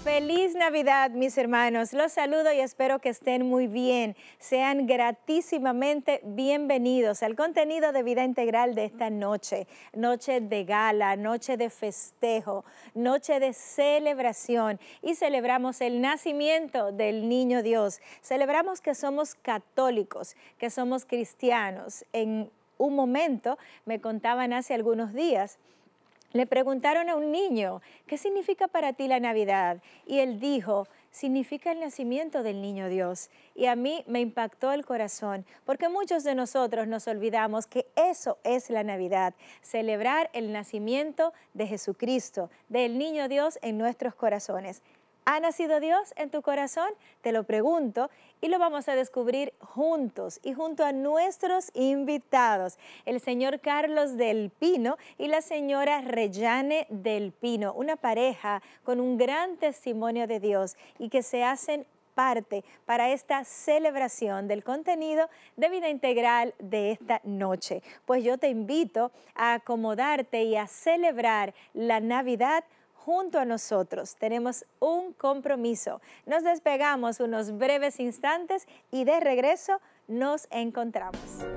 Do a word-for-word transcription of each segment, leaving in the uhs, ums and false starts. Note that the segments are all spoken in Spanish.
Feliz Navidad, mis hermanos. Los saludo y espero que estén muy bien. Sean gratísimamente bienvenidos al contenido de Vida Integral de esta noche. Noche de gala, noche de festejo, noche de celebración. Y celebramos el nacimiento del Niño Dios. Celebramos que somos católicos, que somos cristianos. En un momento, me contaban hace algunos días, le preguntaron a un niño, ¿qué significa para ti la Navidad? Y él dijo, significa el nacimiento del Niño Dios. Y a mí me impactó el corazón, porque muchos de nosotros nos olvidamos que eso es la Navidad, celebrar el nacimiento de Jesucristo, del Niño Dios en nuestros corazones. ¿Ha nacido Dios en tu corazón? Te lo pregunto y lo vamos a descubrir juntos y junto a nuestros invitados, el señor Carlos del Pino y la señora Reyane del Pino, una pareja con un gran testimonio de Dios y que se hacen parte para esta celebración del contenido de Vida Integral de esta noche. Pues yo te invito a acomodarte y a celebrar la Navidad junto a nosotros. Tenemos un compromiso. Nos despegamos unos breves instantes y de regreso nos encontramos.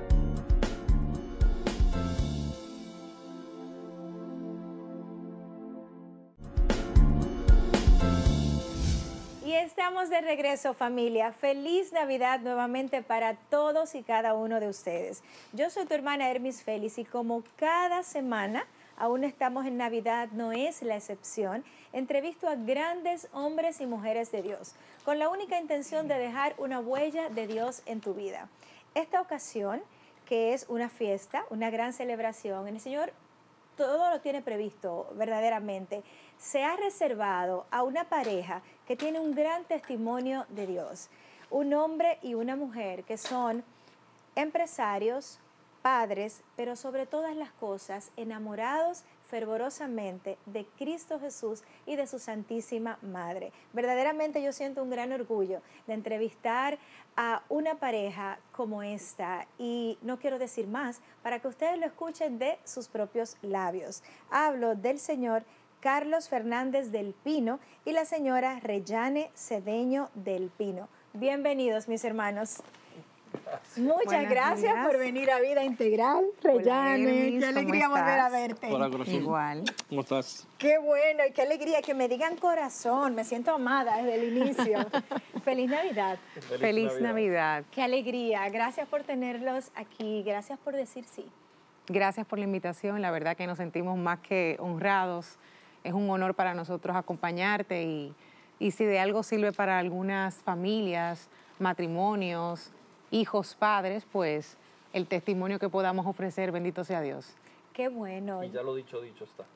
Y estamos de regreso, familia. Feliz Navidad nuevamente para todos y cada uno de ustedes. Yo soy tu hermana Hermis Félix y como cada semana, aún estamos en Navidad, no es la excepción. Entrevisto a grandes hombres y mujeres de Dios, con la única intención de dejar una huella de Dios en tu vida. Esta ocasión, que es una fiesta, una gran celebración, el Señor todo lo tiene previsto verdaderamente. Se ha reservado a una pareja que tiene un gran testimonio de Dios. Un hombre y una mujer que son empresarios, padres, pero sobre todas las cosas, enamorados fervorosamente de Cristo Jesús y de su Santísima Madre. Verdaderamente yo siento un gran orgullo de entrevistar a una pareja como esta y no quiero decir más para que ustedes lo escuchen de sus propios labios. Hablo del señor Carlos Fernández del Pino y la señora Reyane Cedeño del Pino. Bienvenidos, mis hermanos. Muchas Buenas gracias días. Por venir a Vida Integral, Reyane. Qué alegría volver a verte. Hola, corazón. Igual. ¿Cómo estás? Qué bueno y qué alegría que me digan corazón. Me siento amada desde el inicio. Feliz Navidad. Feliz, Feliz Navidad. Navidad. Qué alegría. Gracias por tenerlos aquí. Gracias por decir sí. Gracias por la invitación. La verdad que nos sentimos más que honrados. Es un honor para nosotros acompañarte y, y si de algo sirve para algunas familias, matrimonios, hijos, padres, pues el testimonio que podamos ofrecer, bendito sea Dios. Qué bueno. Y ya lo dicho, dicho está.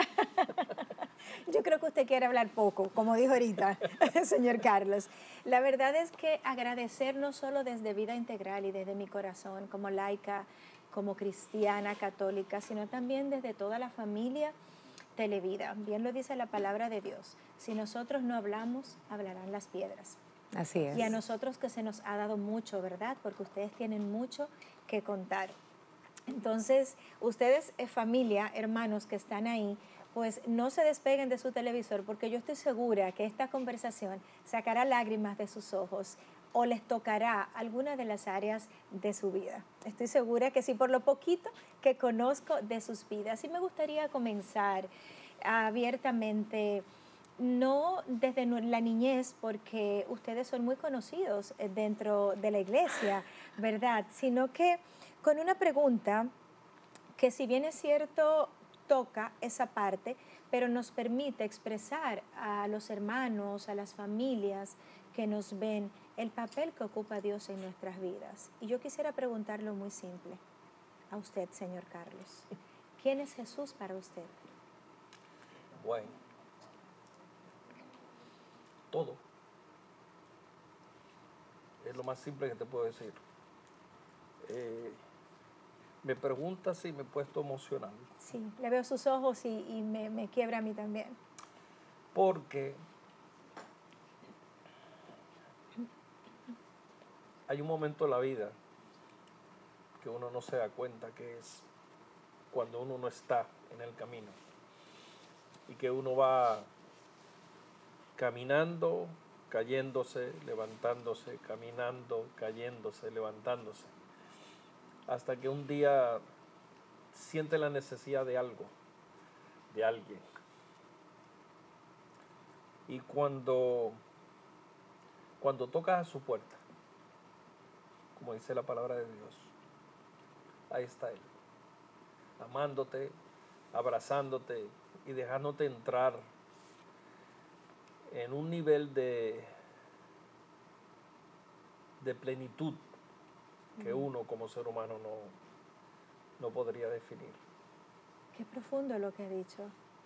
Yo creo que usted quiere hablar poco, como dijo ahorita el señor Carlos. La verdad es que agradecer no solo desde Vida Integral y desde mi corazón, como laica, como cristiana, católica, sino también desde toda la familia Televida. Bien lo dice la palabra de Dios. Si nosotros no hablamos, hablarán las piedras. Así es. Y a nosotros que se nos ha dado mucho, ¿verdad? Porque ustedes tienen mucho que contar. Entonces, ustedes, eh, familia, hermanos que están ahí, pues no se despeguen de su televisor porque yo estoy segura que esta conversación sacará lágrimas de sus ojos o les tocará alguna de las áreas de su vida. Estoy segura que sí, por lo poquito que conozco de sus vidas. Y me gustaría comenzar abiertamente, no desde la niñez, porque ustedes son muy conocidos dentro de la iglesia, ¿verdad? Sino que con una pregunta que, si bien es cierto, toca esa parte, pero nos permite expresar a los hermanos, a las familias que nos ven, el papel que ocupa Dios en nuestras vidas. Y yo quisiera preguntarlo muy simple a usted, señor Carlos. ¿Quién es Jesús para usted? Bueno. Todo. Es lo más simple que te puedo decir. Eh, me preguntas si me he puesto emocional. Sí, le veo sus ojos y, y me, me quiebra a mí también. Porque hay un momento en la vida que uno no se da cuenta que es cuando uno no está en el camino y que uno va caminando, cayéndose, levantándose, caminando, cayéndose, levantándose, hasta que un día siente la necesidad de algo, de alguien. Y cuando, cuando tocas a su puerta, como dice la palabra de Dios, ahí está Él, amándote, abrazándote y dejándote entrar en un nivel de, de plenitud que uno como ser humano no, no podría definir. Qué profundo lo que he dicho.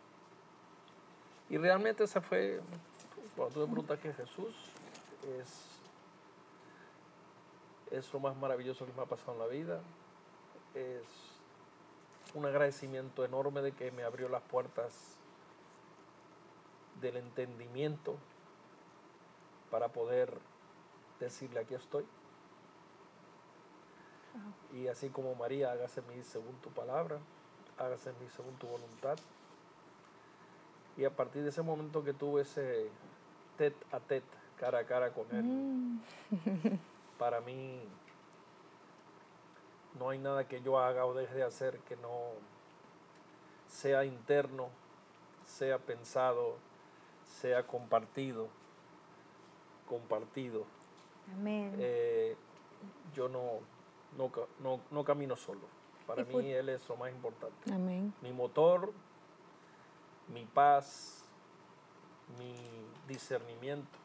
Y realmente esa fue, cuando tú me preguntas qué es Jesús, es, es lo más maravilloso que me ha pasado en la vida. Es un agradecimiento enorme de que me abrió las puertas del entendimiento para poder decirle aquí estoy. Wow. Y así como María, hágase en mí según tu palabra, hágase en mí según tu voluntad. Y a partir de ese momento que tuve ese tete a tete, cara a cara con Él, mm. para mí no hay nada que yo haga o deje de hacer que no sea interno, sea pensado, sea compartido, compartido. Amén. Eh, yo no, no, no, no camino solo. Para mí put- Él es lo más importante. Amén. Mi motor, mi paz, mi discernimiento,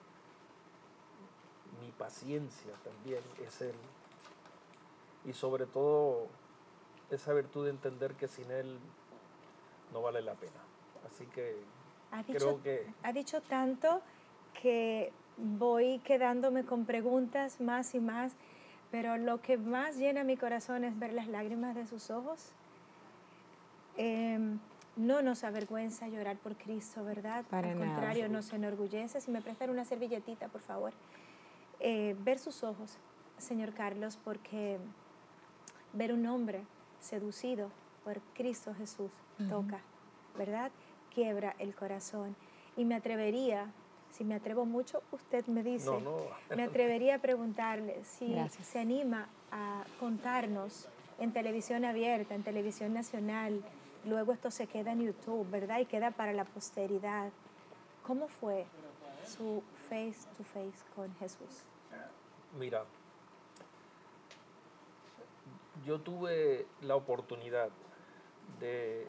mi paciencia también es Él. Y sobre todo esa virtud de entender que sin Él no vale la pena. Así que ha dicho, creo que... Ha dicho tanto que voy quedándome con preguntas más y más, pero lo que más llena mi corazón es ver las lágrimas de sus ojos. Eh, no nos avergüenza llorar por Cristo, ¿verdad? Para Al nada. contrario, nos enorgullece. Si me prestan una servilletita, por favor. Eh, ver sus ojos, señor Carlos, porque ver un hombre seducido por Cristo Jesús uh-huh. toca, ¿verdad? Quiebra el corazón. Y me atrevería, si me atrevo mucho, usted me dice, no, no. me atrevería a preguntarle si Gracias. se anima a contarnos en televisión abierta, en televisión nacional, luego esto se queda en YouTube, ¿verdad? Y queda para la posteridad. ¿Cómo fue su face to face con Jesús? Mira, yo tuve la oportunidad de,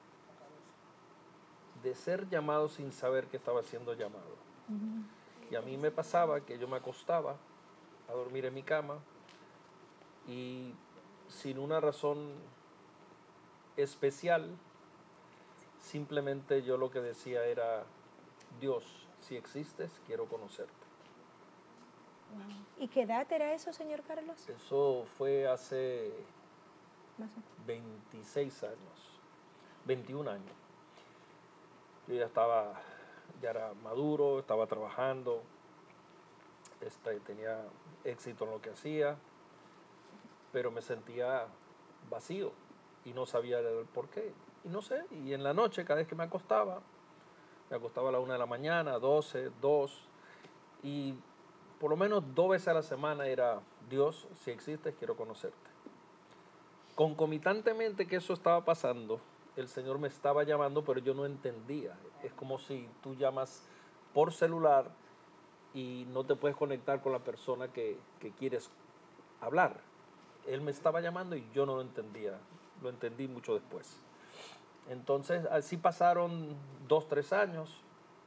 de ser llamado sin saber que estaba siendo llamado. Uh-huh. Y a mí me pasaba que yo me acostaba a dormir en mi cama y sin una razón especial, simplemente yo lo que decía era, Dios, si existes, quiero conocerte. Wow. ¿Y qué edad era eso, señor Carlos? Eso fue hace veintiséis años, veintiún años. Yo ya estaba, ya era maduro, estaba trabajando, este, tenía éxito en lo que hacía, pero me sentía vacío y no sabía el por qué. Y no sé, y en la noche, cada vez que me acostaba, me acostaba a la una de la mañana, doce, dos, y por lo menos dos veces a la semana era, Dios, si existes, quiero conocerte. Concomitantemente que eso estaba pasando, el Señor me estaba llamando, pero yo no entendía. Es como si tú llamas por celular y no te puedes conectar con la persona que, que quieres hablar. Él me estaba llamando y yo no lo entendía. Lo entendí mucho después. Entonces, así pasaron dos, tres años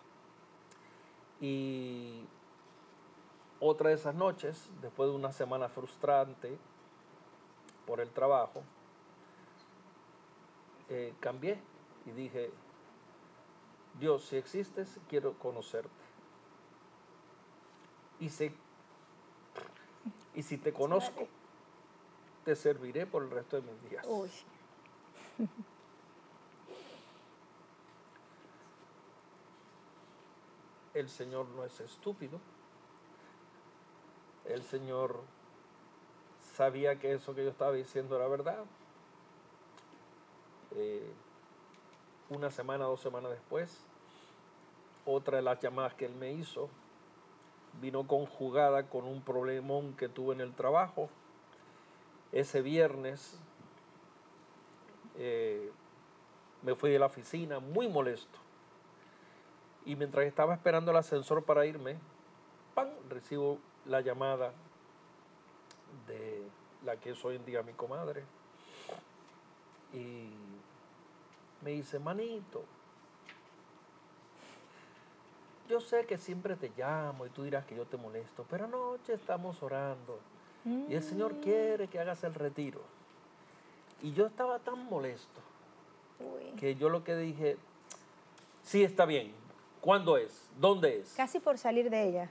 y otra de esas noches, después de una semana frustrante por el trabajo, eh, cambié y dije, Dios, si existes, quiero conocerte. Y si, y si te conozco, te serviré por el resto de mis días. Uy. El Señor no es estúpido. El Señor sabía que eso que yo estaba diciendo era verdad. Eh, una semana, dos semanas después, otra de las llamadas que él me hizo vino conjugada con un problemón que tuve en el trabajo. Ese viernes eh, me fui de la oficina muy molesto. Y mientras estaba esperando el ascensor para irme, ¡pam!, recibo la llamada de la que es hoy en día mi comadre. Y me dice, manito, yo sé que siempre te llamo y tú dirás que yo te molesto, pero anoche estamos orando mm. y el Señor quiere que hagas el retiro. Y yo estaba tan molesto Uy. que yo lo que dije, sí, está bien. ¿Cuándo es? ¿Dónde es? Casi por salir de ella.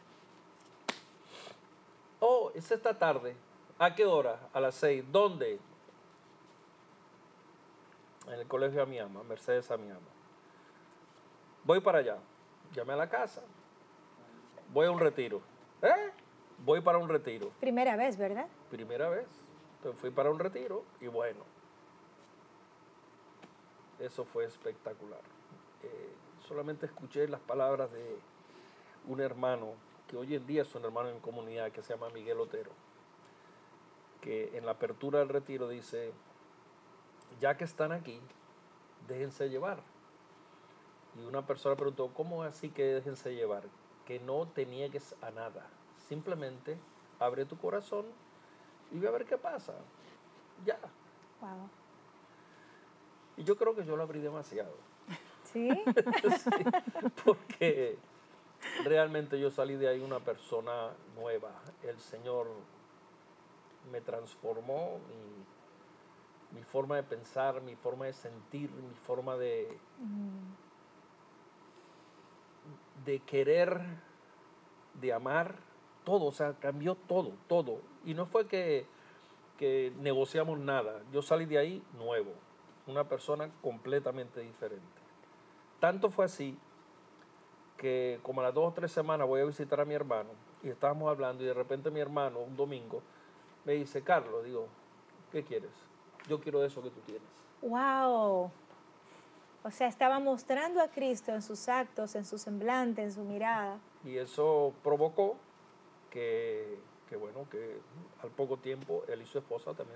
Oh, es esta tarde. ¿A qué hora? A las seis. ¿Dónde? En el colegio Amiama, Mercedes Amiama. Voy para allá. Llamé a la casa. Voy a un retiro. ¿Eh? Voy para un retiro. Primera vez, ¿verdad? Primera vez. Entonces fui para un retiro y bueno, eso fue espectacular. Eh, solamente escuché las palabras de un hermano, que hoy en día es un hermano en comunidad, que se llama Miguel Otero, que en la apertura del retiro dice, ya que están aquí, déjense llevar. Y una persona preguntó, ¿cómo así que déjense llevar? Que no te niegues a nada. Simplemente abre tu corazón y ve a ver qué pasa. Ya. Wow. Y yo creo que yo lo abrí demasiado. ¿Sí? Sí, porque realmente yo salí de ahí una persona nueva. El Señor me transformó, mi, mi forma de pensar, mi forma de sentir, mi forma de... Mm. de querer, de amar, todo, o sea, cambió todo, todo. Y no fue que, que negociamos nada, yo salí de ahí nuevo, una persona completamente diferente. Tanto fue así que como a las dos o tres semanas voy a visitar a mi hermano y estábamos hablando y de repente mi hermano, un domingo, me dice, Carlos, digo, ¿qué quieres? Yo quiero eso que tú tienes. ¡Wow! O sea, estaba mostrando a Cristo en sus actos, en su semblante, en su mirada. Y eso provocó que, que bueno, que al poco tiempo él y su esposa también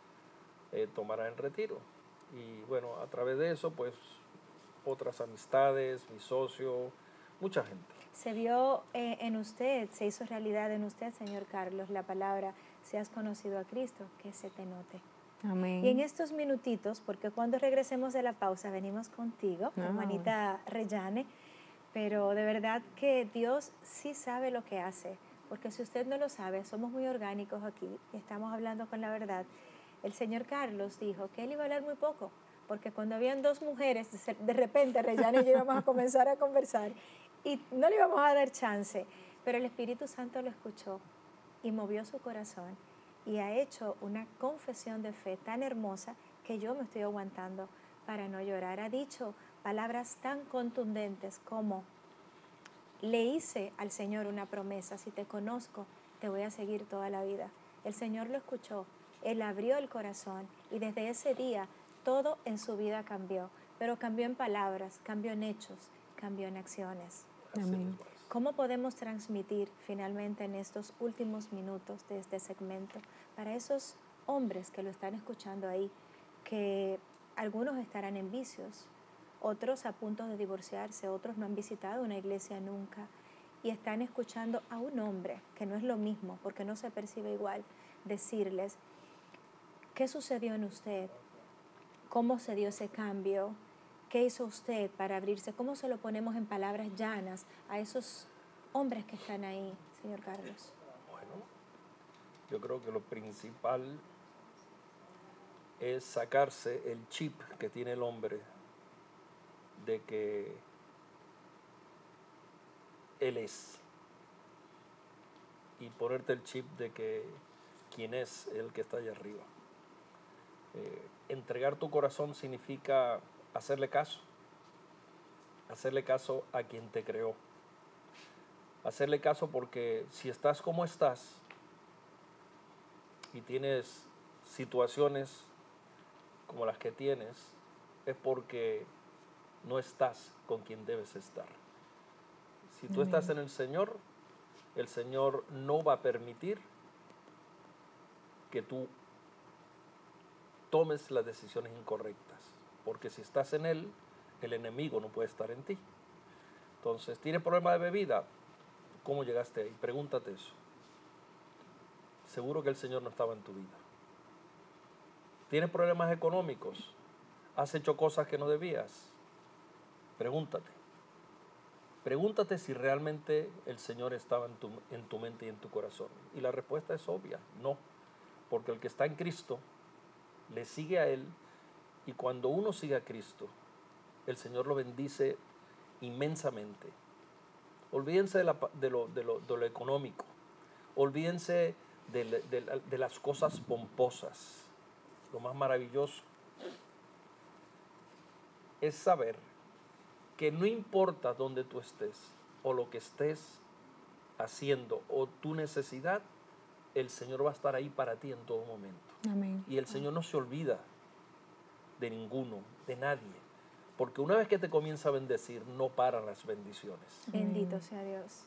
eh, tomaran el retiro. Y bueno, a través de eso, pues, otras amistades, mi socio, mucha gente. Se vio eh, en usted, se hizo realidad en usted, señor Carlos, la palabra, si has conocido a Cristo, que se te note. Amén. Y en estos minutitos, porque cuando regresemos de la pausa venimos contigo, oh. hermanita Reyane, pero de verdad que Dios sí sabe lo que hace, porque si usted no lo sabe, somos muy orgánicos aquí y estamos hablando con la verdad. El señor Carlos dijo que él iba a hablar muy poco, porque cuando habían dos mujeres, de repente Reyane y yo íbamos a comenzar a conversar y no le íbamos a dar chance, pero el Espíritu Santo lo escuchó y movió su corazón. Y ha hecho una confesión de fe tan hermosa que yo me estoy aguantando para no llorar. Ha dicho palabras tan contundentes como, le hice al Señor una promesa, si te conozco, te voy a seguir toda la vida. El Señor lo escuchó, Él abrió el corazón y desde ese día todo en su vida cambió, pero cambió en palabras, cambió en hechos, cambió en acciones. Amén. ¿Cómo podemos transmitir finalmente en estos últimos minutos de este segmento para esos hombres que lo están escuchando ahí, que algunos estarán en vicios, otros a punto de divorciarse, otros no han visitado una iglesia nunca y están escuchando a un hombre, que no es lo mismo porque no se percibe igual, decirles, ¿qué sucedió en usted? ¿Cómo se dio ese cambio? ¿Qué hizo usted para abrirse? ¿Cómo se lo ponemos en palabras llanas a esos hombres que están ahí, señor Carlos? Bueno, yo creo que lo principal es sacarse el chip que tiene el hombre de que él es y ponerte el chip de que quién es el que está allá arriba. Eh, entregar tu corazón significa hacerle caso, hacerle caso a quien te creó, hacerle caso porque si estás como estás y tienes situaciones como las que tienes, es porque no estás con quien debes estar. Si tú estás en el Señor, el Señor no va a permitir que tú tomes las decisiones incorrectas, porque si estás en Él, el enemigo no puede estar en ti. Entonces, ¿tienes problema de bebida? ¿Cómo llegaste ahí? Pregúntate eso. Seguro que el Señor no estaba en tu vida. ¿Tienes problemas económicos? ¿Has hecho cosas que no debías? Pregúntate. Pregúntate si realmente el Señor estaba en tu, en tu mente y en tu corazón. Y la respuesta es obvia, no. Porque el que está en Cristo, le sigue a Él, y cuando uno sigue a Cristo, el Señor lo bendice inmensamente. Olvídense de, la, de, lo, de, lo, de lo económico, olvídense de, de, de las cosas pomposas. Lo más maravilloso es saber que no importa dónde tú estés o lo que estés haciendo o tu necesidad, el Señor va a estar ahí para ti en todo momento. Amén. Y el Señor no se olvida de ninguno, de nadie. Porque una vez que te comienza a bendecir, no paran las bendiciones. Bendito sea Dios.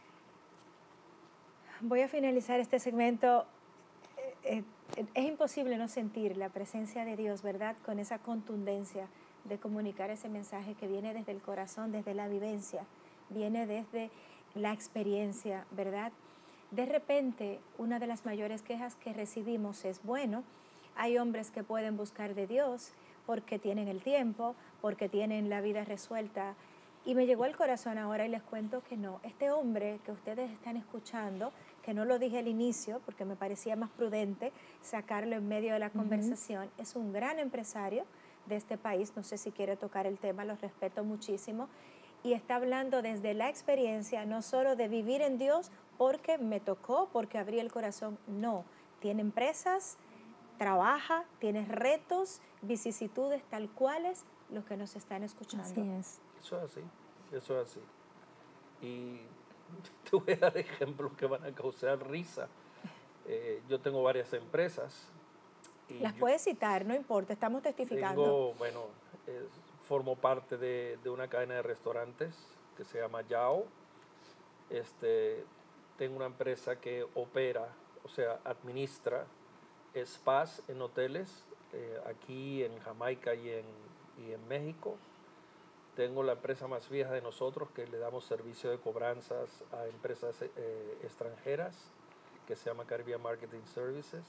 Voy a finalizar este segmento. Eh, eh, es imposible no sentir la presencia de Dios, ¿verdad? Con esa contundencia de comunicar ese mensaje que viene desde el corazón, desde la vivencia, viene desde la experiencia, ¿verdad? De repente, una de las mayores quejas que recibimos es, bueno, hay hombres que pueden buscar de Dios porque tienen el tiempo, porque tienen la vida resuelta. Y me llegó al corazón ahora y les cuento que no. Este hombre que ustedes están escuchando, que no lo dije al inicio porque me parecía más prudente sacarlo en medio de la conversación, uh-huh. es un gran empresario de este país. No sé si quiere tocar el tema, lo respeto muchísimo. Y está hablando desde la experiencia, no solo de vivir en Dios porque me tocó, porque abrí el corazón. No, tiene empresas, trabaja, tiene retos, vicisitudes tal cuales los que nos están escuchando. Así es. Eso es así, eso es así. Y te voy a dar ejemplos que van a causar risa. Eh, yo tengo varias empresas. Y Las puedes citar, no importa, estamos testificando. Tengo, bueno, eh, formo parte de, de una cadena de restaurantes que se llama Yao. Este, tengo una empresa que opera, o sea, administra spas en hoteles, eh, aquí en Jamaica y en, y en México. Tengo la empresa más vieja de nosotros que le damos servicio de cobranzas a empresas eh, extranjeras, que se llama Caribbean Marketing Services.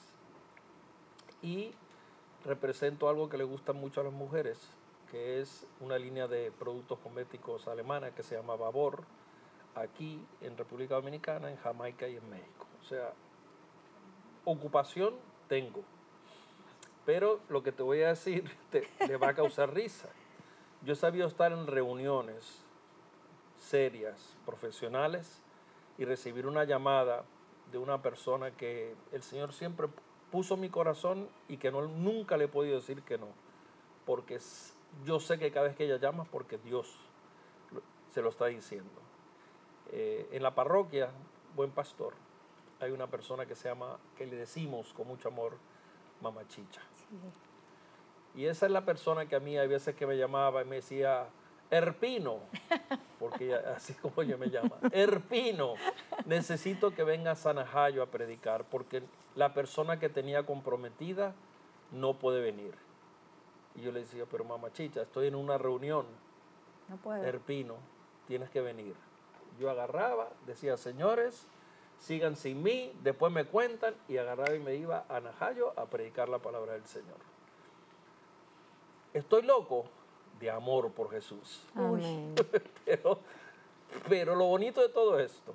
Y represento algo que le gusta mucho a las mujeres, que es una línea de productos cosméticos alemana que se llama Babor, aquí en República Dominicana, en Jamaica y en México. O sea, ocupación tengo. Pero lo que te voy a decir te, le va a causar risa. Yo he sabido estar en reuniones serias, profesionales, y recibir una llamada de una persona que el Señor siempre puso en mi corazón y que no, nunca le he podido decir que no. Porque yo sé que cada vez que ella llama es porque Dios se lo está diciendo. Eh, en la parroquia, Buen Pastor, hay una persona que se llama, que le decimos con mucho amor, Mamá Chicha. Sí. Y esa es la persona que a mí hay veces que me llamaba y me decía, Erpino, porque ella, así como ella me llama, Erpino, necesito que venga a Sanajayo a predicar, porque la persona que tenía comprometida no puede venir. Y yo le decía, pero Mamá Chicha, estoy en una reunión, no puedo. Erpino, tienes que venir. Yo agarraba, decía, señores, sigan sin mí, después me cuentan, y agarraba y me iba a Najayo a predicar la palabra del Señor. ¿Estoy loco? De amor por Jesús. Amén. pero, pero lo bonito de todo esto,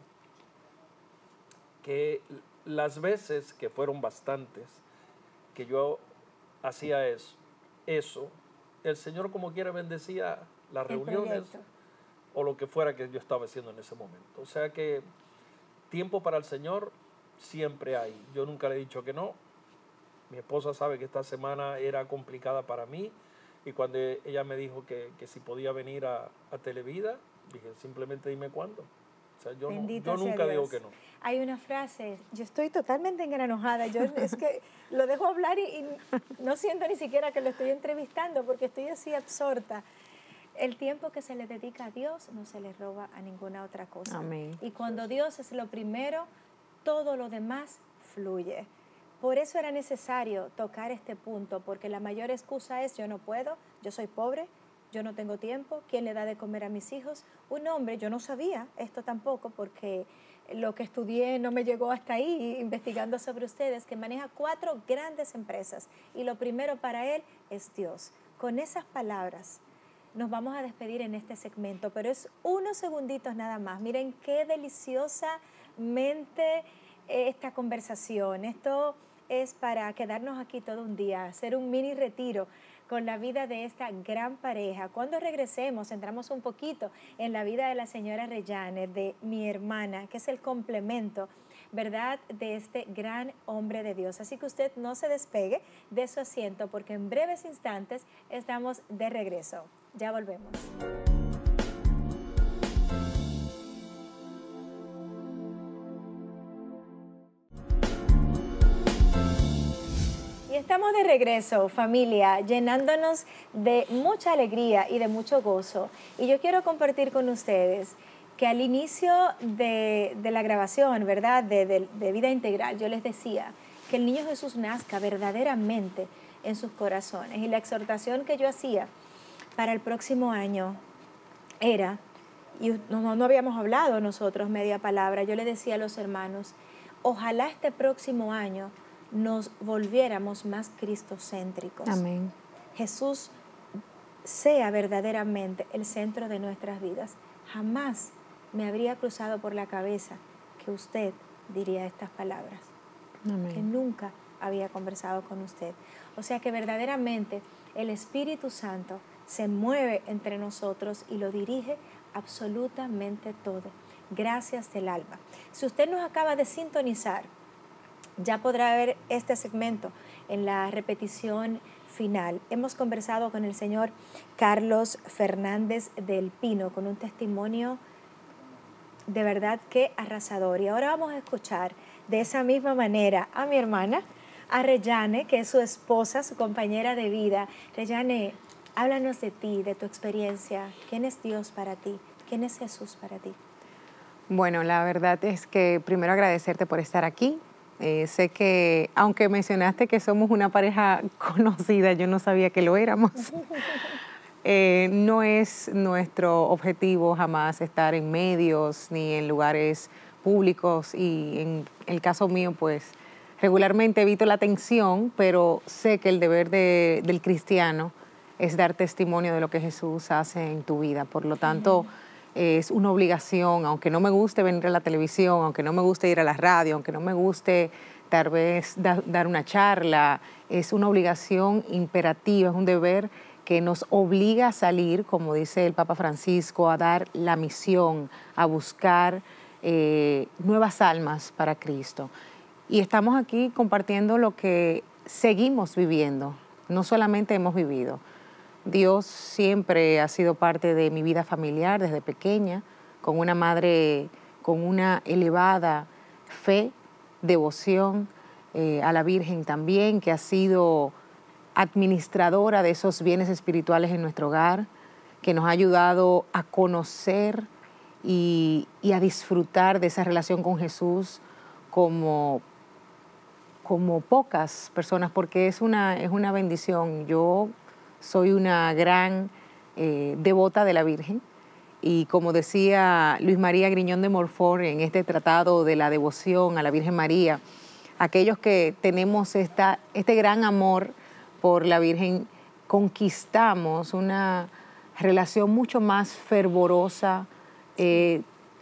que las veces, que fueron bastantes, que yo hacía eso, eso, el Señor como quiera bendecía las reuniones o lo que fuera que yo estaba haciendo en ese momento. O sea que tiempo para el Señor siempre hay. Yo nunca le he dicho que no. Mi esposa sabe que esta semana era complicada para mí, y cuando ella me dijo que, que si podía venir a, a Televida, dije, simplemente dime cuándo. O sea, yo, no, yo nunca digo que no. Hay una frase, yo estoy totalmente engranojada, yo es que lo dejo hablar y, y no siento ni siquiera que lo estoy entrevistando porque estoy así absorta. El tiempo que se le dedica a Dios no se le roba a ninguna otra cosa. Amén. Y cuando Dios es lo primero, todo lo demás fluye. Por eso era necesario tocar este punto, porque la mayor excusa es: yo no puedo, yo soy pobre, yo no tengo tiempo, ¿quién le da de comer a mis hijos? Un hombre, yo no sabía esto tampoco, porque lo que estudié no me llegó hasta ahí, investigando sobre ustedes, que maneja cuatro grandes empresas y lo primero para él es Dios. Con esas palabras nos vamos a despedir en este segmento, pero es unos segunditos nada más. Miren qué deliciosamente esta conversación. Esto es para quedarnos aquí todo un día, hacer un mini retiro con la vida de esta gran pareja. Cuando regresemos, entramos un poquito en la vida de la señora Reyane, de mi hermana, que es el complemento, ¿verdad?, de este gran hombre de Dios. Así que usted no se despegue de su asiento, porque en breves instantes estamos de regreso. Ya volvemos. Y estamos de regreso, familia, llenándonos de mucha alegría y de mucho gozo. Y yo quiero compartir con ustedes que al inicio de, de la grabación, ¿verdad?, de, de, de Vida Integral, yo les decía que el niño Jesús nazca verdaderamente en sus corazones. Y la exhortación que yo hacía para el próximo año era, y no, no habíamos hablado nosotros media palabra, yo le decía a los hermanos: ojalá este próximo año nos volviéramos más cristocéntricos. Amén. Jesús sea verdaderamente el centro de nuestras vidas. Jamás me habría cruzado por la cabeza que usted diría estas palabras. Amén. Que nunca había conversado con usted. O sea que verdaderamente el Espíritu Santo se mueve entre nosotros y lo dirige absolutamente todo. Gracias del alma. Si usted nos acaba de sintonizar, ya podrá ver este segmento en la repetición final. Hemos conversado con el señor Carlos Fernández del Pino, con un testimonio de verdad que arrasador. Y ahora vamos a escuchar de esa misma manera a mi hermana, a Reyane, que es su esposa, su compañera de vida. Reyane, háblanos de ti, de tu experiencia. ¿Quién es Dios para ti? ¿Quién es Jesús para ti? Bueno, la verdad es que primero agradecerte por estar aquí. Eh, sé que, aunque mencionaste que somos una pareja conocida, yo no sabía que lo éramos. eh, no es nuestro objetivo jamás estar en medios ni en lugares públicos, y en el caso mío, pues, regularmente evito la atención, pero sé que el deber de, del cristiano es dar testimonio de lo que Jesús hace en tu vida. Por lo tanto, es una obligación, aunque no me guste venir a la televisión, aunque no me guste ir a la radio, aunque no me guste tal vez da, dar una charla, es una obligación imperativa, es un deber que nos obliga a salir, como dice el Papa Francisco, a dar la misión, a buscar eh, nuevas almas para Cristo. Y estamos aquí compartiendo lo que seguimos viviendo, no solamente hemos vivido. Dios siempre ha sido parte de mi vida familiar desde pequeña, con una madre con una elevada fe, devoción eh, a la Virgen también, que ha sido administradora de esos bienes espirituales en nuestro hogar, que nos ha ayudado a conocer y, y a disfrutar de esa relación con Jesús como, como pocas personas, porque es una, es una bendición. Yo soy una gran eh, devota de la Virgen, y como decía Luis María Griñón de Montfort en este tratado de la devoción a la Virgen María, aquellos que tenemos esta, este gran amor por la Virgen conquistamos una relación mucho más fervorosa, eh,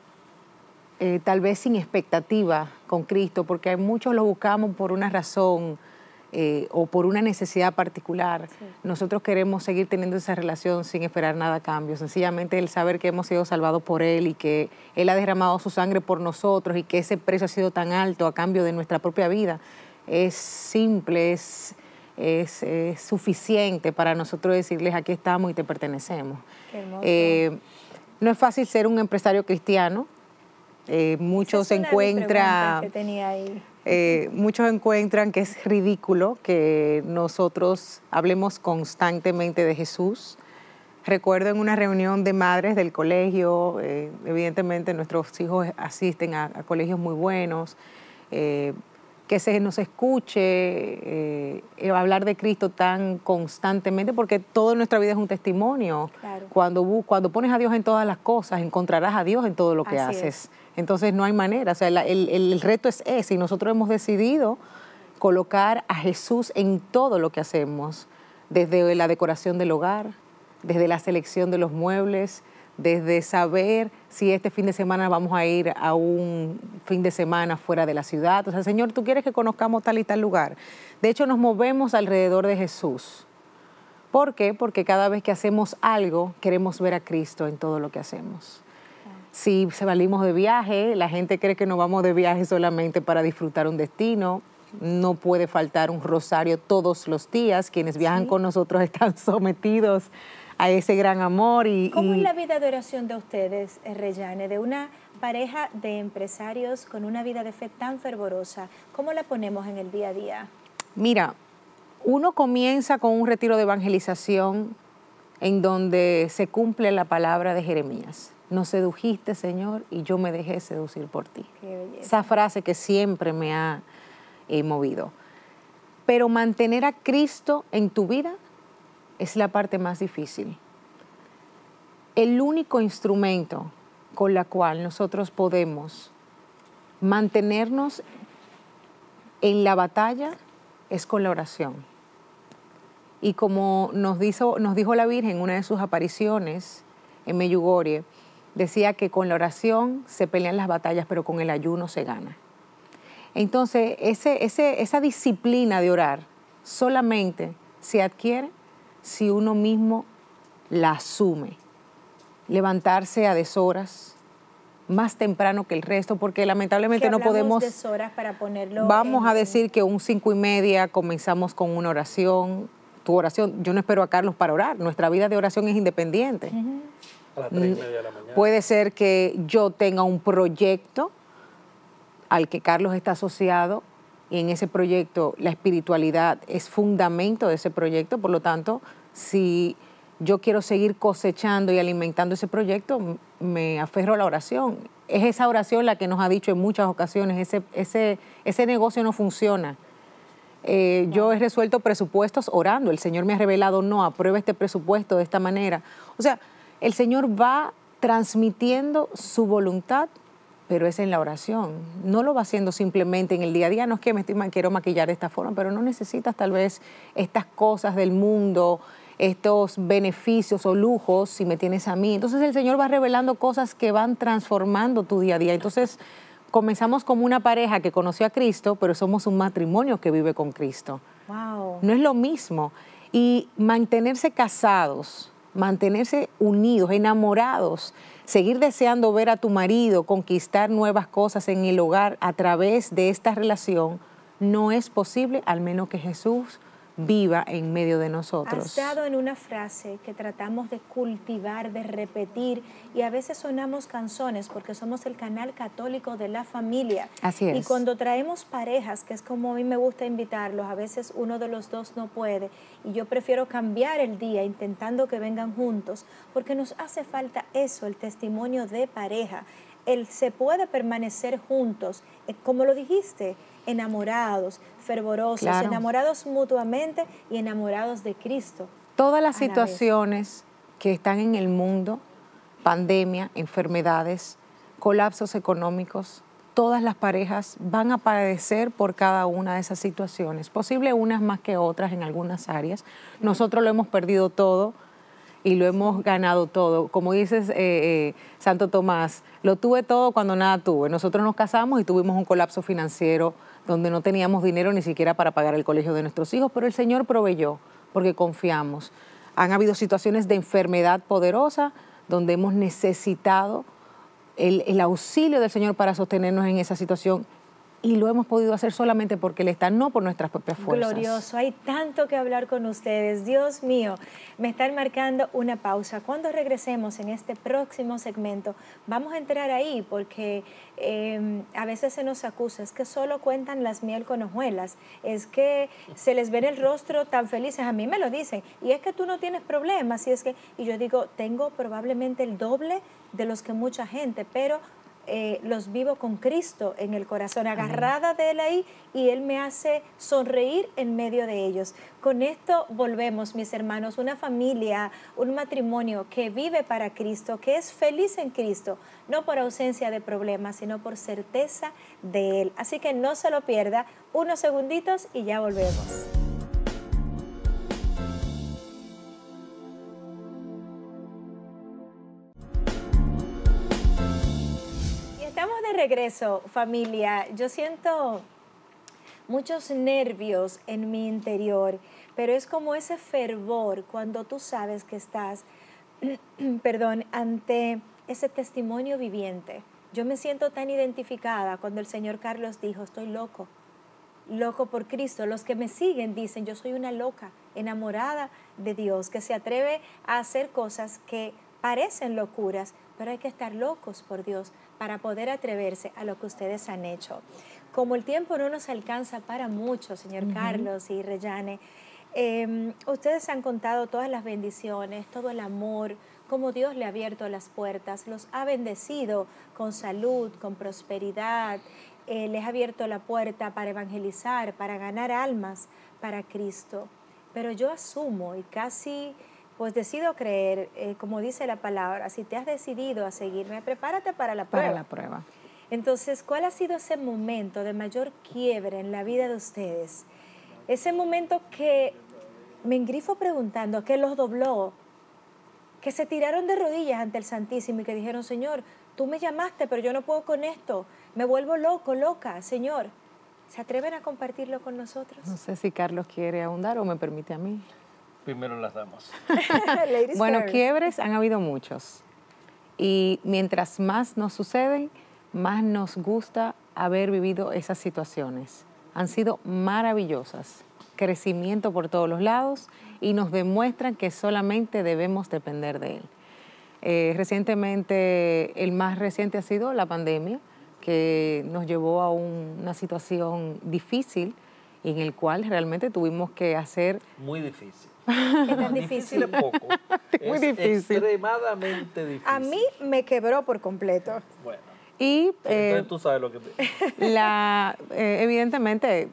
eh, tal vez sin expectativa con Cristo, porque muchos lo buscamos por una razón Eh, o por una necesidad particular. Sí. Nosotros queremos seguir teniendo esa relación sin esperar nada a cambio. Sencillamente el saber que hemos sido salvados por Él y que Él ha derramado su sangre por nosotros y que ese precio ha sido tan alto a cambio de nuestra propia vida es simple, es, es, es suficiente para nosotros decirles: aquí estamos y te pertenecemos. Qué hermoso. Eh, no es fácil ser un empresario cristiano. Eh, muchos se encuentran... Eh, muchos encuentran que es ridículo que nosotros hablemos constantemente de Jesús, Recuerdo en una reunión de madres del colegio, eh, evidentemente nuestros hijos asisten a, a colegios muy buenos, eh, que se nos escuche eh, hablar de Cristo tan constantemente, porque toda nuestra vida es un testimonio. Claro. Cuando, cuando pones a Dios en todas las cosas, encontrarás a Dios en todo lo que Así haces. Es. Entonces no hay manera, o sea, el, el, el reto es ese y nosotros hemos decidido colocar a Jesús en todo lo que hacemos, desde la decoración del hogar, desde la selección de los muebles, desde saber si este fin de semana vamos a ir a un fin de semana fuera de la ciudad. O sea, Señor, ¿tú quieres que conozcamos tal y tal lugar? De hecho, nos movemos alrededor de Jesús. ¿Por qué? Porque cada vez que hacemos algo, queremos ver a Cristo en todo lo que hacemos. Si salimos de viaje, la gente cree que no vamos de viaje solamente para disfrutar un destino. No puede faltar un rosario todos los días. Quienes viajan sí. con nosotros están sometidos a ese gran amor. Y, ¿Cómo y... es la vida de oración de ustedes, Reyane, de una pareja de empresarios con una vida de fe tan fervorosa? ¿Cómo la ponemos en el día a día? Mira, uno comienza con un retiro de evangelización en donde se cumple la palabra de Jeremías. Nos sedujiste, Señor, y yo me dejé seducir por ti. Qué belleza. Esa frase que siempre me ha eh, movido. Pero mantener a Cristo en tu vida es la parte más difícil. El único instrumento con la cual nosotros podemos mantenernos en la batalla es con la oración. Y como nos dijo, nos dijo la Virgen en una de sus apariciones en Medjugorje, decía que con la oración se pelean las batallas, pero con el ayuno se gana. Entonces, ese, ese, esa disciplina de orar solamente se adquiere si uno mismo la asume. Levantarse a deshoras, más temprano que el resto, porque lamentablemente no podemos... deshoras para ponerlo Vamos en, a decir que un cinco y media comenzamos con una oración. Tu oración, yo no espero a Carlos para orar. Nuestra vida de oración es independiente. Uh-huh. A las tres y media de la mañana. Puede ser que yo tenga un proyecto al que Carlos está asociado y en ese proyecto la espiritualidad es fundamento de ese proyecto. Por lo tanto, si yo quiero seguir cosechando y alimentando ese proyecto, me aferro a la oración. Es esa oración la que nos ha dicho en muchas ocasiones, ese, ese, ese negocio no funciona. Eh, no. Yo he resuelto presupuestos orando. El Señor me ha revelado, no, aprueba este presupuesto de esta manera. O sea, el Señor va transmitiendo su voluntad, pero es en la oración. No lo va haciendo simplemente en el día a día. No es que me estoy, quiero maquillar de esta forma, pero no necesitas tal vez estas cosas del mundo, estos beneficios o lujos si me tienes a mí. Entonces el Señor va revelando cosas que van transformando tu día a día. Entonces comenzamos como una pareja que conoció a Cristo, pero somos un matrimonio que vive con Cristo. Wow. No es lo mismo. Y mantenerse casados, mantenerse unidos, enamorados, seguir deseando ver a tu marido, conquistar nuevas cosas en el hogar a través de esta relación, no es posible, al menos que Jesús viva en medio de nosotros. Has dado en una frase que tratamos de cultivar, de repetir, y a veces sonamos canzones porque somos el canal católico de la familia. Así es. Y cuando traemos parejas, que es como a mí me gusta invitarlos, a veces uno de los dos no puede, y yo prefiero cambiar el día intentando que vengan juntos, porque nos hace falta eso, el testimonio de pareja. El se puede permanecer juntos, como lo dijiste, enamorados, fervorosos, claro. enamorados mutuamente y enamorados de Cristo. Todas las situaciones que están en el mundo, pandemia, enfermedades, colapsos económicos, todas las parejas van a padecer por cada una de esas situaciones, posible unas más que otras en algunas áreas. Nosotros lo hemos perdido todo y lo hemos ganado todo. Como dices, eh, eh, Santo Tomás, lo tuve todo cuando nada tuve. Nosotros nos casamos y tuvimos un colapso financiero donde no teníamos dinero ni siquiera para pagar el colegio de nuestros hijos, pero el Señor proveyó porque confiamos. Han habido situaciones de enfermedad poderosa donde hemos necesitado el, el auxilio del Señor para sostenernos en esa situación. y lo hemos podido hacer solamente porque Él está, no por nuestras propias fuerzas. Glorioso, hay tanto que hablar con ustedes. Dios mío, me están marcando una pausa. Cuando regresemos en este próximo segmento, vamos a entrar ahí porque eh, a veces se nos acusa, es que solo cuentan las miel con hojuelas, es que se les ve en el rostro tan felices, a mí me lo dicen, y es que tú no tienes problemas, y es que, y yo digo, tengo probablemente el doble de los que mucha gente, pero Eh, los vivo con Cristo en el corazón, agarrada de Él ahí, y Él me hace sonreír en medio de ellos. Con esto volvemos, mis hermanos, una familia, un matrimonio que vive para Cristo, que es feliz en Cristo, no por ausencia de problemas, sino por certeza de Él. Así que no se lo pierda, unos segunditos y ya volvemos. Estamos de regreso, familia. Yo siento muchos nervios en mi interior, pero es como ese fervor cuando tú sabes que estás, perdón, ante ese testimonio viviente. Yo me siento tan identificada cuando el señor Carlos dijo, estoy loco, loco por Cristo. Los que me siguen dicen, yo soy una loca, enamorada de Dios, que se atreve a hacer cosas que parecen locuras, pero hay que estar locos por Dios para poder atreverse a lo que ustedes han hecho. Como el tiempo no nos alcanza para mucho, señor uh-huh. Carlos y Reyane, eh, ustedes han contado todas las bendiciones, todo el amor, cómo Dios le ha abierto las puertas, los ha bendecido con salud, con prosperidad, eh, les ha abierto la puerta para evangelizar, para ganar almas para Cristo. Pero yo asumo y casi pues decido creer, eh, como dice la palabra, si te has decidido a seguirme, prepárate para la prueba. Para la prueba. Entonces, ¿cuál ha sido ese momento de mayor quiebre en la vida de ustedes? Ese momento que me engrifo preguntando, que los dobló, que se tiraron de rodillas ante el Santísimo y que dijeron, Señor, tú me llamaste, pero yo no puedo con esto, me vuelvo loco, loca, Señor. ¿Se atreven a compartirlo con nosotros? No sé si Carlos quiere ahondar o me permite a mí. Primero las damas. Bueno, quiebres han habido muchos. Y mientras más nos suceden, más nos gusta haber vivido esas situaciones. Han sido maravillosas. Crecimiento por todos los lados y nos demuestran que solamente debemos depender de Él. Eh, recientemente, el más reciente ha sido la pandemia, que nos llevó a un, una situación difícil en el cual realmente tuvimos que hacer... Muy difícil. ¿Qué tan difícil? difícil? Es poco. Muy es difícil. Extremadamente difícil. A mí me quebró por completo. Bueno. Y, Entonces eh, tú sabes lo que te... la, eh, evidentemente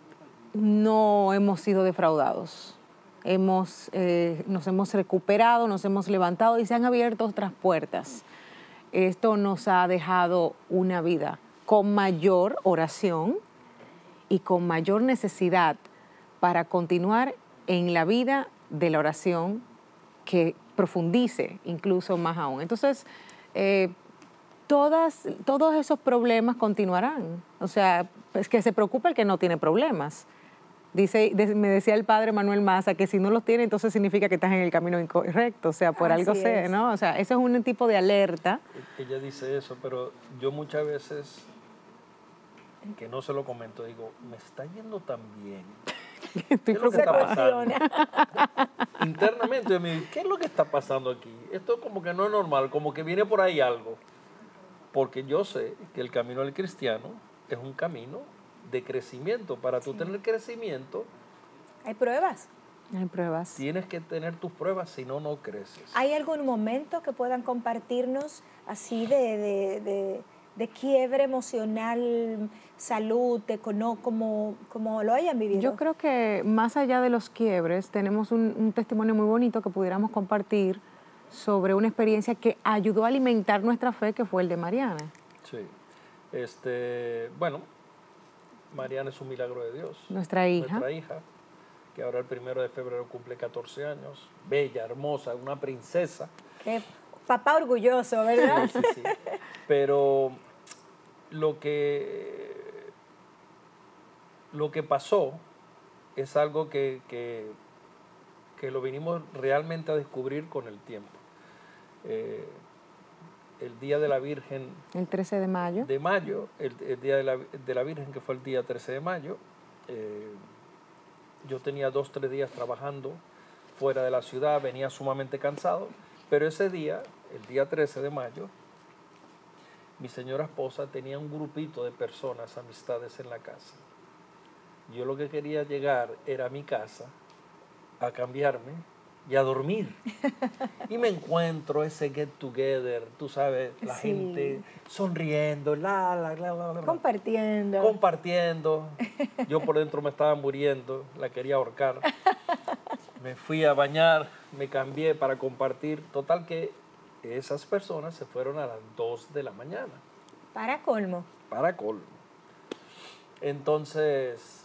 no hemos sido defraudados. Hemos, eh, nos hemos recuperado, nos hemos levantado y se han abierto otras puertas. Esto nos ha dejado una vida con mayor oración y con mayor necesidad para continuar en la vida de la oración que profundice incluso más aún. Entonces, eh, todas, todos esos problemas continuarán. O sea, es que se preocupa el que no tiene problemas. Dice, de, me decía el padre Manuel Maza que si no los tiene, entonces significa que estás en el camino incorrecto. O sea, por Así algo sé, es. ¿no? O sea, eso es un tipo de alerta. Ella dice eso, pero yo muchas veces, que no se lo comento, digo, me está yendo tan bien. Estoy ¿Qué es lo que está preocupada. pasando? Internamente, yo me digo, ¿qué es lo que está pasando aquí? Esto como que no es normal, como que viene por ahí algo. Porque yo sé que el camino del cristiano es un camino de crecimiento. Para tú sí. tener crecimiento, hay pruebas. Hay pruebas. Tienes que tener tus pruebas, si no, no creces. ¿Hay algún momento que puedan compartirnos así de, de, de, de quiebre emocional, salud, económico, como, como lo hayan vivido? Yo creo que más allá de los quiebres, tenemos un, un testimonio muy bonito que pudiéramos compartir sobre una experiencia que ayudó a alimentar nuestra fe, que fue el de Mariana. Sí. Este, bueno, Mariana es un milagro de Dios. Nuestra hija. Nuestra hija, que ahora el primero de febrero cumple catorce años. Bella, hermosa, una princesa. Qué papá orgulloso, ¿verdad? Sí, sí, sí. Pero lo que, lo que pasó es algo que, que, que lo vinimos realmente a descubrir con el tiempo. Eh, el Día de la Virgen. El trece de mayo. De mayo, el, el Día de la, de la Virgen, que fue el día trece de mayo. Eh, yo tenía dos, tres días trabajando fuera de la ciudad, venía sumamente cansado, pero ese día, el día trece de mayo, mi señora esposa tenía un grupito de personas, amistades en la casa. Yo lo que quería llegar era a mi casa, a cambiarme y a dormir. Y me encuentro ese get together, tú sabes, la Sí. gente sonriendo, la, la, la, la, la, Compartiendo. compartiendo. Yo por dentro me estaba muriendo, la quería ahorcar. Me fui a bañar, me cambié para compartir. Total que esas personas se fueron a las dos de la mañana. Para colmo. Para colmo. Entonces,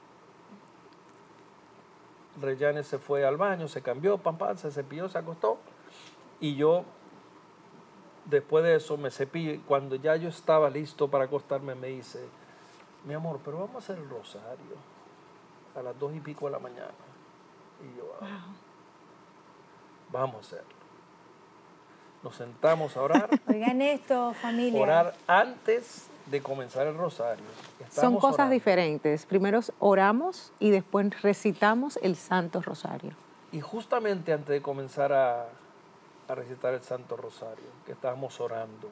Reyane se fue al baño, se cambió, pam, pam, se cepilló, se acostó. Y yo, después de eso, me cepillé. Cuando ya yo estaba listo para acostarme, me dice, mi amor, pero vamos a hacer el rosario a las dos y pico de la mañana. Y yo, ah, Wow. vamos a hacerlo. Nos sentamos a orar. Oigan esto, familia. Orar antes de comenzar el rosario. Son Estamos cosas orando. diferentes. Primero oramos y después recitamos el Santo Rosario. Y justamente antes de comenzar a, a recitar el Santo Rosario, que estábamos orando,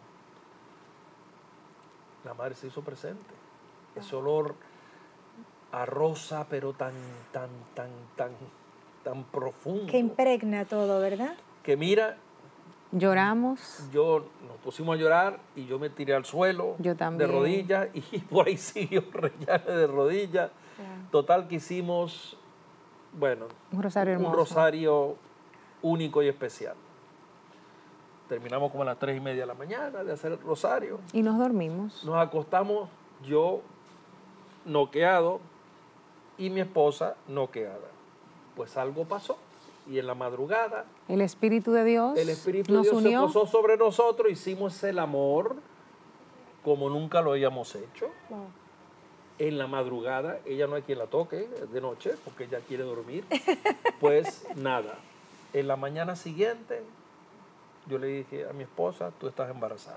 la Madre se hizo presente. Ese olor a rosa, pero tan, tan, tan, tan, tan profundo. Que impregna todo, ¿verdad? Que mira, Lloramos. yo nos pusimos a llorar y yo me tiré al suelo Yo también. de rodillas y por ahí siguió Reyane de rodillas. Wow. Total que hicimos, bueno, Un rosario hermoso. un rosario único y especial. Terminamos como a las tres y media de la mañana de hacer el rosario. Y nos dormimos. Nos acostamos, yo noqueado y mi esposa noqueada. Pues algo pasó. Y en la madrugada, El Espíritu de Dios el Espíritu de nos Dios unió. se posó sobre nosotros, hicimos el amor como nunca lo habíamos hecho. Wow. En la madrugada, ella no hay quien la toque de noche porque ella quiere dormir. Pues nada, en la mañana siguiente yo le dije a mi esposa, tú estás embarazada.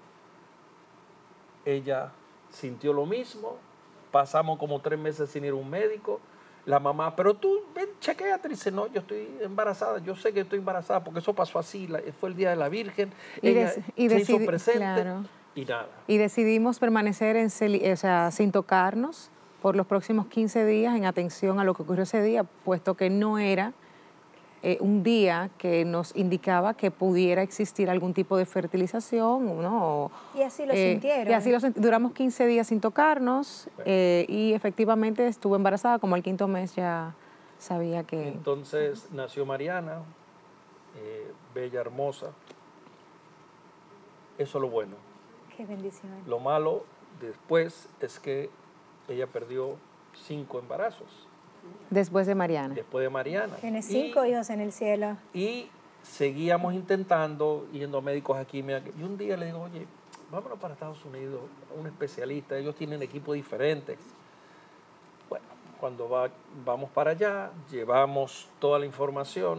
Ella sintió lo mismo, pasamos como tres meses sin ir a un médico. La mamá, pero tú, ven, chequéate. Dice, no, yo estoy embarazada, yo sé que estoy embarazada porque eso pasó así, la- fue el Día de la Virgen, Y ella des- y se hizo decidi- presente claro. y nada. Y decidimos permanecer en celi- o sea, sin tocarnos por los próximos quince días en atención a lo que ocurrió ese día, puesto que no era eh, un día que nos indicaba que pudiera existir algún tipo de fertilización, ¿no? O, Y así lo eh, sintieron. Y así lo sent- duramos quince días sin tocarnos eh, y efectivamente estuve embarazada, como al quinto mes ya sabía que... Entonces nació Mariana, eh, bella, hermosa. Eso es lo bueno. Qué bendición. Lo malo después es que ella perdió cinco embarazos Después de Mariana. después de Mariana. Tiene Y- cinco hijos en el cielo. Y seguíamos intentando, yendo a médicos aquí. me- Y un día le digo, oye, vámonos para Estados Unidos, a un especialista, ellos tienen equipos diferentes. Bueno, cuando va- vamos para allá, llevamos toda la información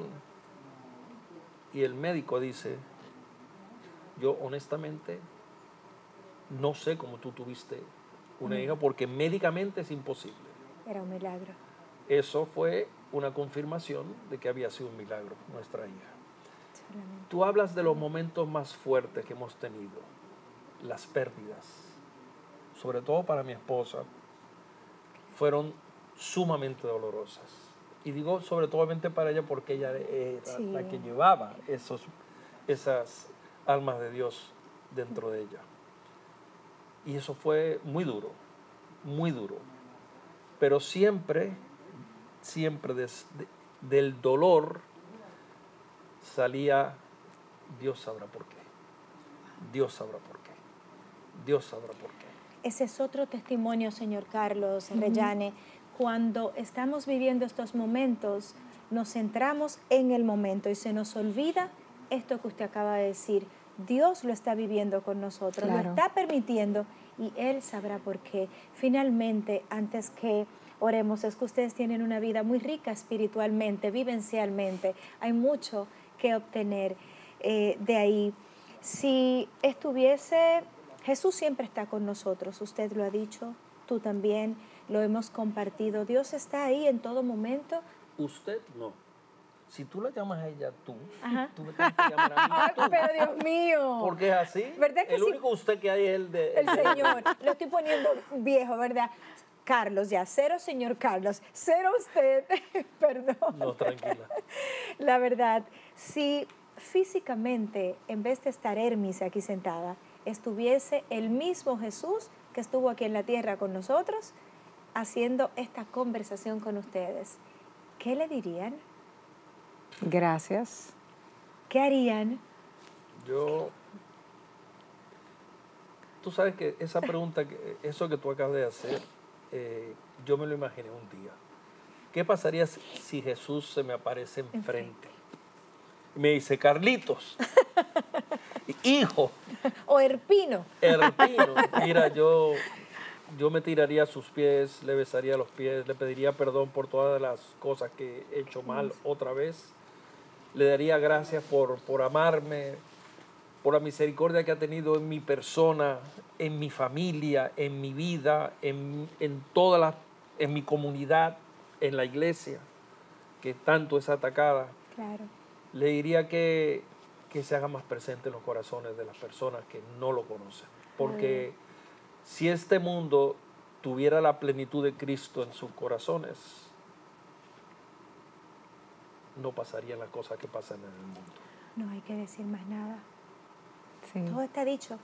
y el médico dice, yo honestamente no sé cómo tú tuviste una hija porque médicamente es imposible. Era un milagro. Eso fue una confirmación de que había sido un milagro nuestra hija. Solamente. Tú hablas de los momentos más fuertes que hemos tenido, las pérdidas, sobre todo para mi esposa, fueron sumamente dolorosas. Y digo sobre todo para ella porque ella era Sí. la que llevaba esos, esas almas de Dios dentro de ella. Y eso fue muy duro, muy duro. Pero siempre, siempre des- de- del dolor salía, Dios sabrá por qué. Dios sabrá por qué. Dios sabrá por qué. Ese es otro testimonio, señor Carlos, Reyane. Cuando estamos viviendo estos momentos, nos centramos en el momento y se nos olvida esto que usted acaba de decir. Dios lo está viviendo con nosotros, Claro. lo está permitiendo y Él sabrá por qué. Finalmente, antes que oremos, es que ustedes tienen una vida muy rica espiritualmente, vivencialmente. Hay mucho que obtener eh, de ahí. Si estuviese, Jesús siempre está con nosotros, usted lo ha dicho, tú también, lo hemos compartido. Dios está ahí en todo momento. Usted no. Si tú la llamas a ella tú, Ajá. tú me tienes que llamar a mí Ay, tú. pero Dios mío. Porque es así. ¿Verdad que el sí? único usted que hay es el de... El Señor, lo estoy poniendo viejo, ¿verdad? Carlos, ya, cero señor Carlos, cero usted, perdón. No, tranquila. La verdad, si físicamente, en vez de estar Hermis aquí sentada, estuviese el mismo Jesús que estuvo aquí en la tierra con nosotros, haciendo esta conversación con ustedes, ¿qué le dirían? Gracias. ¿Qué harían? Yo... Tú sabes que esa pregunta, que- eso que tú acabas de hacer, eh, yo me lo imaginé un día. ¿Qué pasaría si, si Jesús se me aparece enfrente? Y me dice, Carlitos, hijo, O Erpino. Erpino, mira, yo, yo me tiraría a sus pies, le besaría los pies, le pediría perdón por todas las cosas que he hecho mal otra vez. Le daría gracias por, por amarme, por la misericordia que ha tenido en mi persona, en mi familia, en mi vida, en, en toda la, en mi comunidad, en la iglesia, que tanto es atacada. Claro. Le diría que, que se haga más presente en los corazones de las personas que no lo conocen. Porque si este mundo tuviera la plenitud de Cristo en sus corazones, no pasarían las cosas que pasan en el mundo. No hay que decir más nada. Sí. Todo está dicho.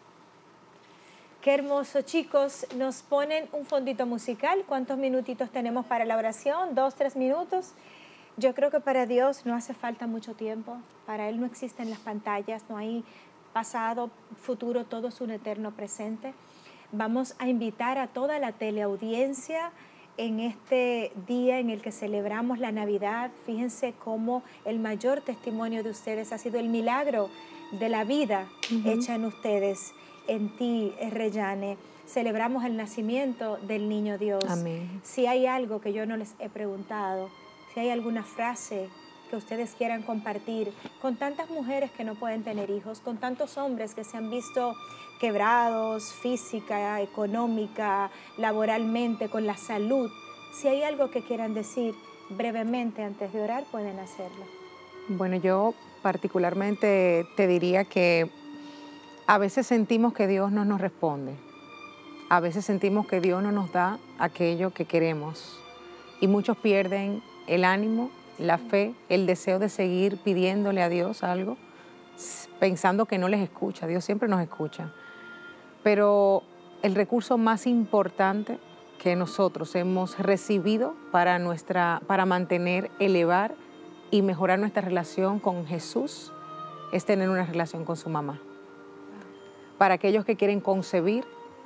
Qué hermoso, chicos. Nos ponen un fondito musical. ¿Cuántos minutitos tenemos para la oración? ¿Dos, tres minutos? Yo creo que para Dios no hace falta mucho tiempo. Para Él no existen las pantallas, no hay pasado, futuro, todo es un eterno presente. Vamos a invitar a toda la teleaudiencia en este día en el que celebramos la Navidad. Fíjense cómo el mayor testimonio de ustedes ha sido el milagro de la vida uh-huh. hecha en ustedes, en ti, Reyane. Celebramos el nacimiento del niño Dios. Amén. Si hay algo que yo no les he preguntado, si hay alguna frase que ustedes quieran compartir con tantas mujeres que no pueden tener hijos, con tantos hombres que se han visto quebrados física, económica, laboralmente, con la salud. Si hay algo que quieran decir brevemente antes de orar, pueden hacerlo. Bueno, yo particularmente te diría que a veces sentimos que Dios no nos responde. A veces sentimos que Dios no nos da aquello que queremos. Y muchos pierden el ánimo, la fe, el deseo de seguir pidiéndole a Dios algo, pensando que no les escucha. Dios siempre nos escucha. Pero el recurso más importante que nosotros hemos recibido para, nuestra, para mantener, elevar y mejorar nuestra relación con Jesús es tener una relación con su mamá. Para aquellos que quieren concebir,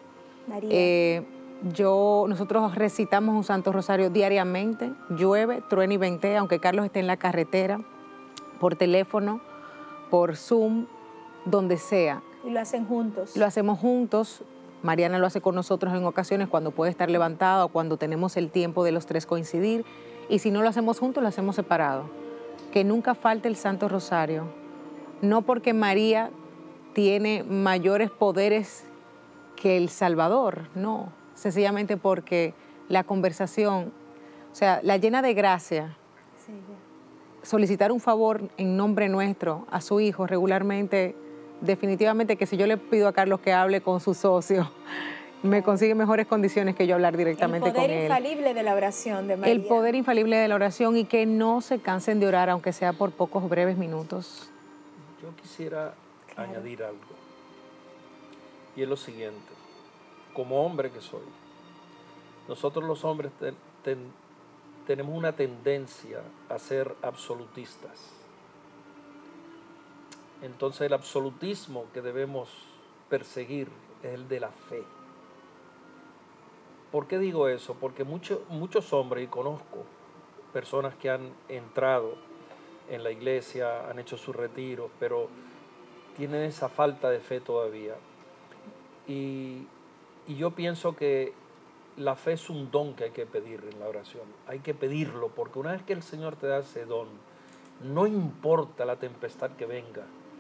eh, yo, nosotros recitamos un Santo Rosario diariamente, llueve, truena y ventea, aunque Carlos esté en la carretera, por teléfono, por Zoom, donde sea. Y lo hacen juntos. Lo hacemos juntos. Mariana lo hace con nosotros en ocasiones cuando puede estar levantado, cuando tenemos el tiempo de los tres coincidir. Y si no lo hacemos juntos, lo hacemos separado. Que nunca falte el Santo Rosario. No porque María tiene mayores poderes que el Salvador, no. Sencillamente porque la conversación, o sea, la llena de gracia. Sí, ya. Solicitar un favor en nombre nuestro a su hijo regularmente, definitivamente que si yo le pido a Carlos que hable con su socio, me consigue mejores condiciones que yo hablar directamente con él. El poder infalible de la oración de María. El poder infalible de la oración y que no se cansen de orar, aunque sea por pocos breves minutos. Yo quisiera Claro. añadir algo. Y es lo siguiente. Como hombre que soy, nosotros los hombres ten, ten, tenemos una tendencia a ser absolutistas. Entonces el absolutismo que debemos perseguir es el de la fe. ¿Por qué digo eso? Porque mucho, muchos hombres, y conozco personas que han entrado en la iglesia, han hecho sus retiros, pero tienen esa falta de fe todavía. Y, y yo pienso que la fe es un don que hay que pedir en la oración. Hay que pedirlo, porque una vez que el Señor te da ese don, no importa la tempestad que venga,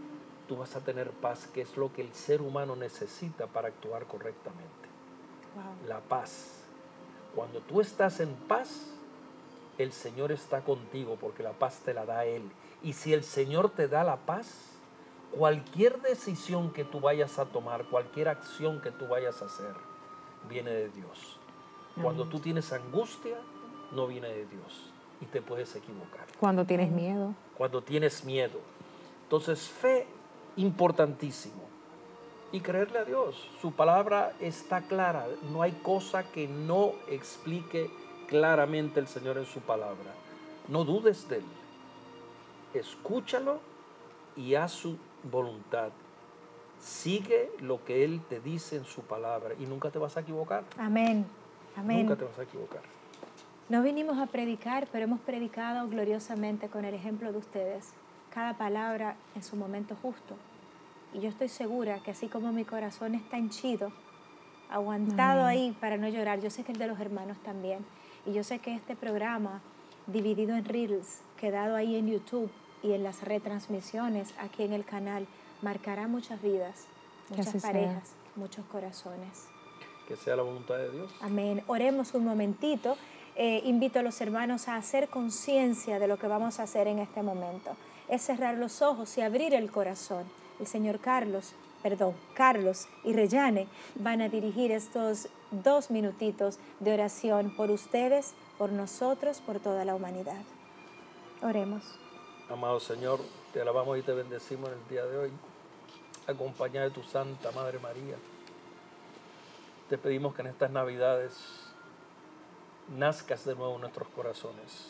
tú vas a tener paz, que es lo que el ser humano necesita para actuar correctamente. Wow. La paz. Cuando tú estás en paz, el Señor está contigo porque la paz te la da Él. Y si el Señor te da la paz, cualquier decisión que tú vayas a tomar, cualquier acción que tú vayas a hacer, viene de Dios. Cuando tú tienes angustia, no viene de Dios y te puedes equivocar. Cuando tienes miedo. Cuando tienes miedo. Entonces, fe, importantísimo. Y creerle a Dios. Su palabra está clara. No hay cosa que no explique claramente el Señor en su palabra. No dudes de Él. Escúchalo y haz su voluntad. Sigue lo que Él te dice en su palabra y nunca te vas a equivocar. Amén. Amén. Nunca te vas a equivocar. No vinimos a predicar, pero hemos predicado gloriosamente con el ejemplo de ustedes. Cada palabra en su momento justo. Y yo estoy segura que así como mi corazón está henchido, aguantado Amén. ahí para no llorar, yo sé que el de los hermanos también. Y yo sé que este programa, dividido en reels, quedado ahí en YouTube y en las retransmisiones aquí en el canal, marcará muchas vidas, muchas así sea. parejas, muchos corazones. Que sea la voluntad de Dios. Amén. Oremos un momentito. Eh, invito a los hermanos a hacer conciencia de lo que vamos a hacer en este momento. Es cerrar los ojos y abrir el corazón. El señor Carlos, perdón, Carlos y Reyane van a dirigir estos dos minutitos de oración por ustedes, por nosotros, por toda la humanidad. Oremos. Amado Señor, te alabamos y te bendecimos en el día de hoy, acompañada de tu Santa Madre María. Te pedimos que en estas Navidades nazcas de nuevo en nuestros corazones,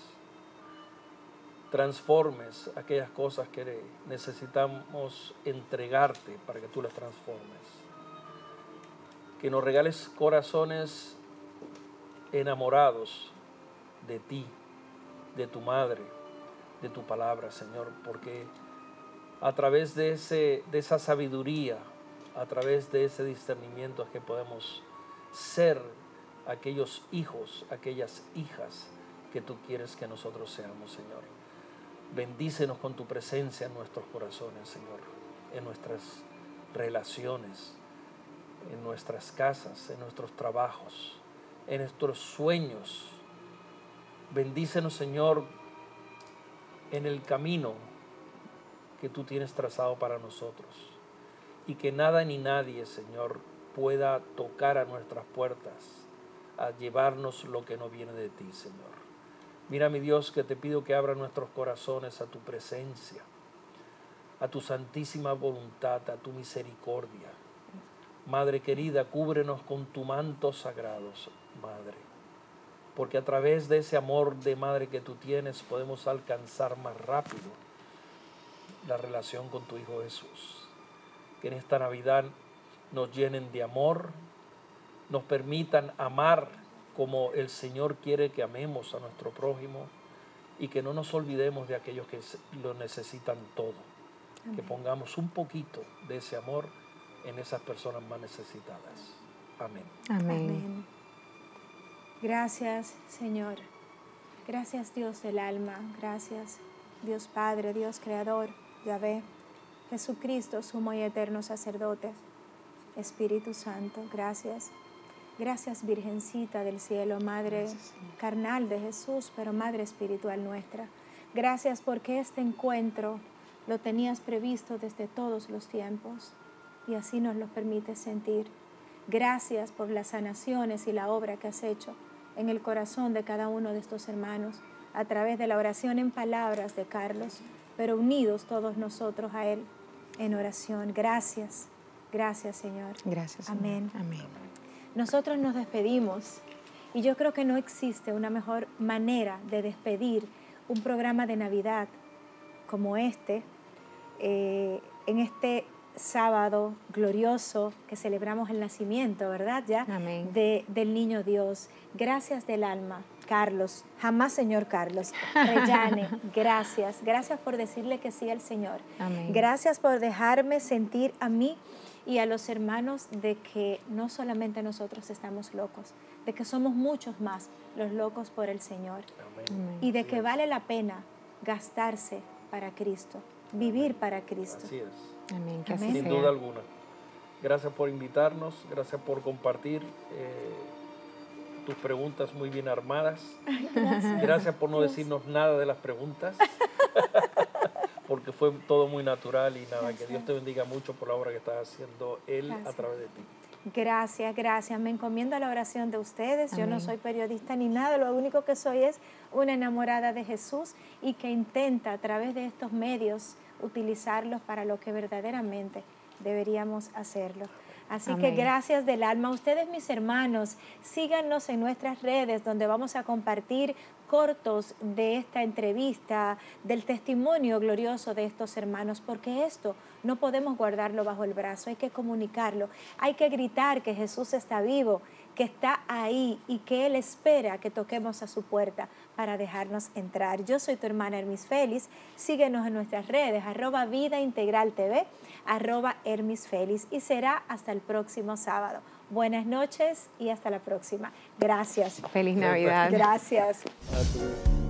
transformes aquellas cosas que necesitamos entregarte para que tú las transformes, que nos regales corazones enamorados de ti, de tu Madre, de tu palabra, Señor, porque a través de, ese, de esa sabiduría, a través de ese discernimiento es que podemos ser aquellos hijos, aquellas hijas que tú quieres que nosotros seamos, Señor. Bendícenos con tu presencia en nuestros corazones, Señor, en nuestras relaciones, en nuestras casas, en nuestros trabajos, en nuestros sueños. Bendícenos, Señor, en el camino que tú tienes trazado para nosotros. Y que nada ni nadie, Señor, pueda tocar a nuestras puertas a llevarnos lo que no viene de ti, Señor. Mira, mi Dios, que te pido que abra nuestros corazones a tu presencia, a tu santísima voluntad, a tu misericordia. Madre querida, cúbrenos con tu manto sagrado, Madre, porque a través de ese amor de Madre que tú tienes podemos alcanzar más rápido la relación con tu Hijo Jesús. Que en esta Navidad nos llenen de amor, nos permitan amar como el Señor quiere que amemos a nuestro prójimo y que no nos olvidemos de aquellos que lo necesitan todo. Amén. Que pongamos un poquito de ese amor en esas personas más necesitadas. Amén. Amén. Amén. Gracias, Señor. Gracias, Dios del alma. Gracias, Dios Padre, Dios Creador, Yahvé, Jesucristo, sumo y eterno sacerdote, Espíritu Santo. Gracias. Gracias, Virgencita del cielo, Madre Gracias, carnal de Jesús, pero Madre espiritual nuestra. Gracias porque este encuentro lo tenías previsto desde todos los tiempos y así nos lo permites sentir. Gracias por las sanaciones y la obra que has hecho en el corazón de cada uno de estos hermanos a través de la oración en palabras de Carlos, pero unidos todos nosotros a Él en oración. Gracias, gracias, Señor. Gracias, Señor. Amén. Amén. Nosotros nos despedimos y yo creo que no existe una mejor manera de despedir un programa de Navidad como este, eh, en este sábado glorioso que celebramos el nacimiento, ¿verdad? Ya Amén. De, del niño Dios. Gracias del alma, Carlos, jamás señor Carlos. Reyane, gracias. Gracias por decirle que sí al Señor. Amén. Gracias por dejarme sentir a mí y a los hermanos de que no solamente nosotros estamos locos, de que somos muchos más los locos por el Señor. Amén. Y de Así que es. vale la pena gastarse para Cristo, vivir para Cristo. Así es. Amén, que Amén. así sin sea. duda alguna. Gracias por invitarnos, gracias por compartir eh, tus preguntas muy bien armadas. Ay, gracias. Gracias por no Dios. decirnos nada de las preguntas, porque fue todo muy natural y nada, Gracias. que Dios te bendiga mucho por la obra que está haciendo Él Gracias. a través de ti. Gracias, gracias. Me encomiendo a la oración de ustedes. Yo no Amén. soy periodista ni nada, lo único que soy es una enamorada de Jesús y que intenta a través de estos medios utilizarlos para lo que verdaderamente deberíamos hacerlo. Así que Amén. gracias del alma. Ustedes, mis hermanos, síganos en nuestras redes donde vamos a compartir cortos de esta entrevista, del testimonio glorioso de estos hermanos, porque esto no podemos guardarlo bajo el brazo, hay que comunicarlo, hay que gritar que Jesús está vivo, que está ahí y que Él espera que toquemos a su puerta para dejarnos entrar. Yo soy tu hermana Hermis Félix, síguenos en nuestras redes, arroba Vida Integral T V, arroba Hermis Félix, y será hasta el próximo sábado. Buenas noches y hasta la próxima. Gracias. Feliz Navidad. Gracias. A tu-